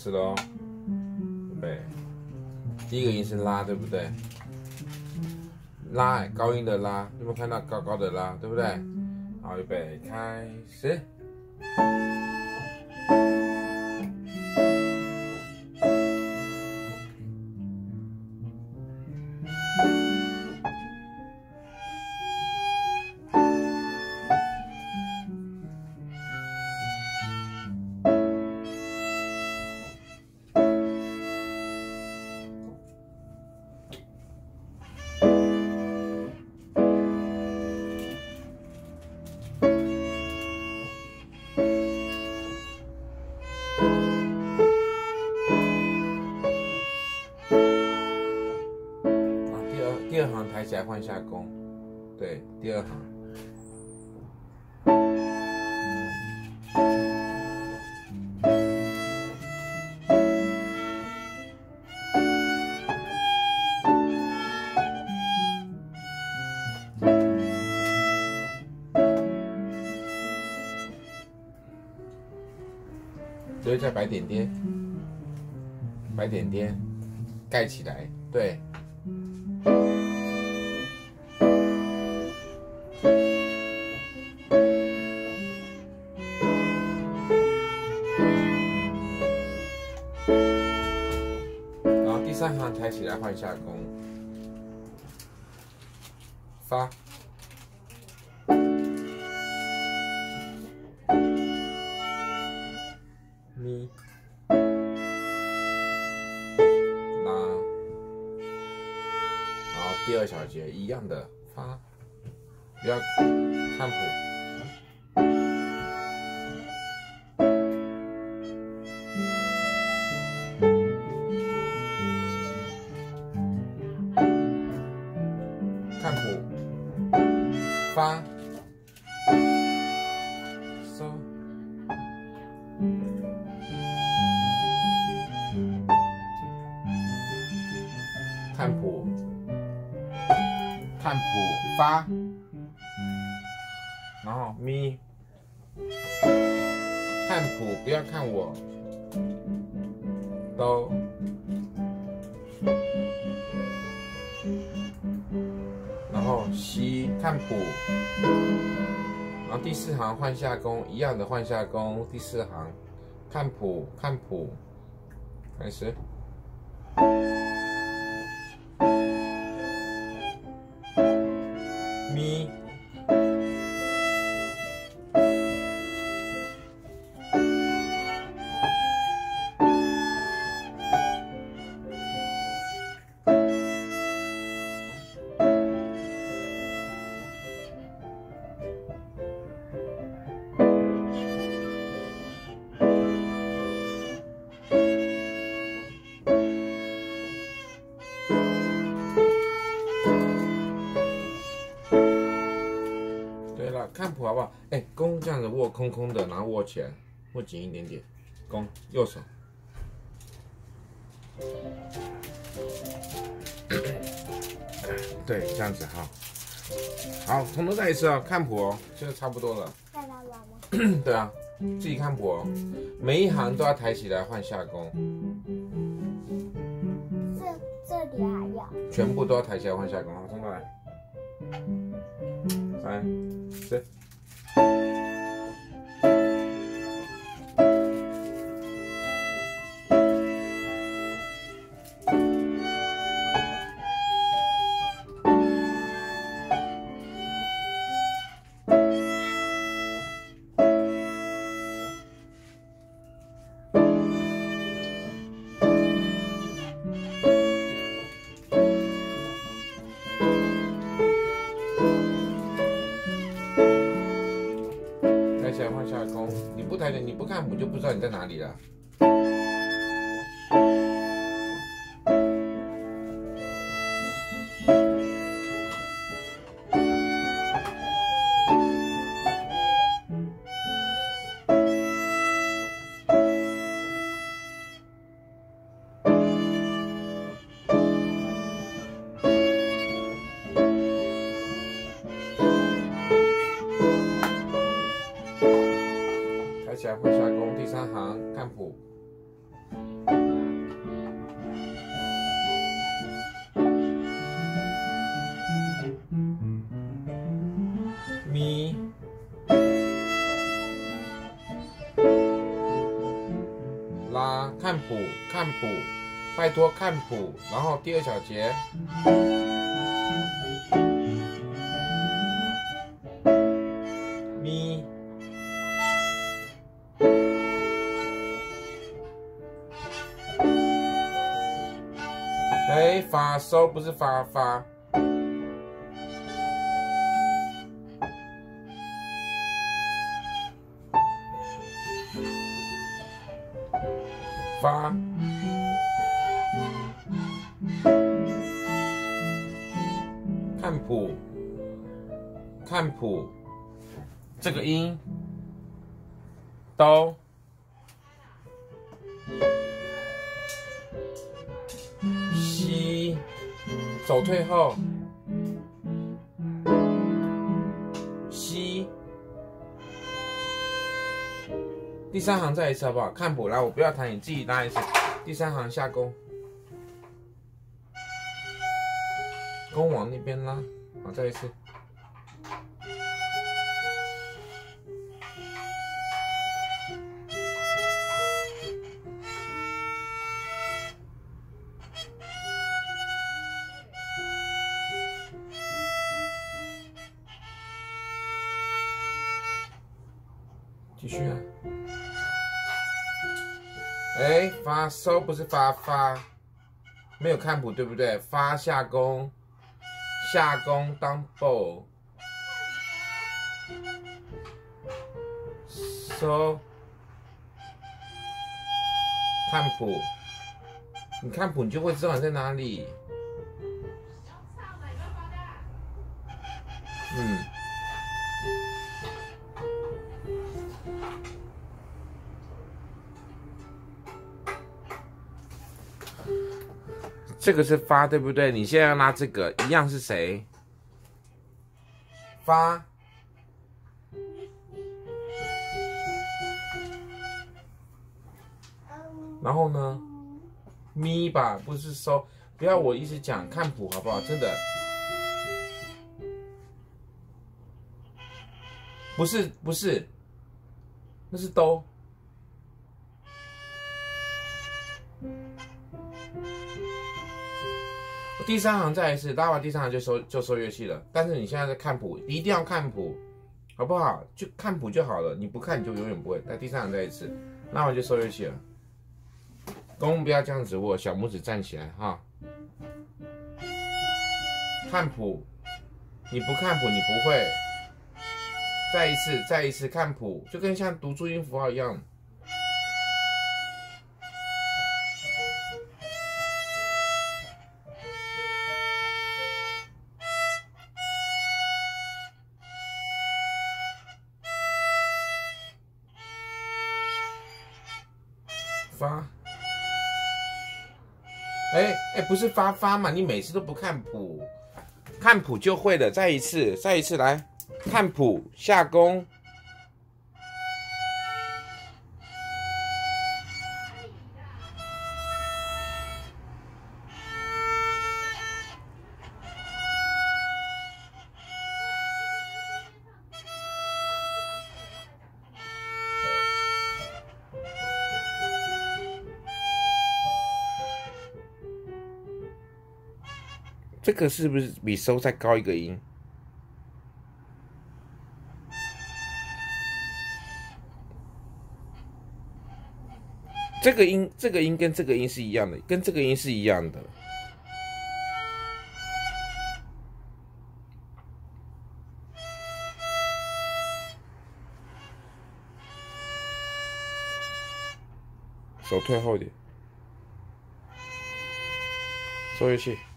始喽。对，第一个音是拉，对不对？拉，高音的拉，有没有看到高高的拉，对不对？好，预备，开始。第二行抬起来换下弓，对，第二行。这个叫白点点，白点点盖起来，对。然后第三行抬起来换下弓，发。咪，拉，然后第二小节一样的发，不要看谱。看谱，发，收。看谱，看谱，发，然后咪，看谱不要看我，哆，然后西，看谱，然后第四行换下弓，一样的换下弓，第四行，看谱，看谱，开始。咪，看谱好不好？哎，弓这样子握空空的，然后握起来，握紧一点点。弓，右手。对，这样子哈。好，从头再一次哦，看谱哦，现在差不多了。 再来玩吗？ 对啊，自己看谱哦，每一行都要抬起来换下弓。 这里还要。 全部都要抬起来换下弓，好，从头来。3、4。抬起来换下弓，你不抬的，你不看谱就不知道你在哪里了。抬起来换下弓，第三行看谱。 拉，看谱，看谱，拜托看谱，然后第二小节，咪，哎，发收不是发。发，看谱，看谱，这个音哆，西，手退后，西。第三行再一次好不好？看谱来，我不要弹，你自己拉一次。第三行下弓，弓往那边拉，好，再一次。继续啊。哎，发收不是发，没有看谱对不对？发下弓，下弓当 bow， 收，看谱，你看谱你就会知道你在哪里。这个是发对不对？你现在要拉这个，一样是谁？发，然后呢？咪吧，不是收，不要我一直讲，看谱好不好？真的，不是，那是哆。第三行再一次，拉完第三行就收乐器了。但是你现在在看谱，一定要看谱，好不好？就看谱就好了，你不看你就永远不会。在第三行再一次，拉完就收乐器了。弓不要这样子握，小拇指站起来哈。看谱，你不看谱你不会。再一次看谱，就跟像读注音符号一样。发，哎，不是发嘛？你每次都不看谱，看谱就会了。再一次来看谱，下弓，这个是不是比收再高一个音？这个音跟这个音是一样的，跟这个音是一样的。手退后一点，收乐器。